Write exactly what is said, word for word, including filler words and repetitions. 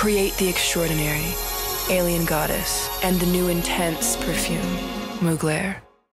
Create the extraordinary, Alien Goddess, and the new intense perfume, Mugler.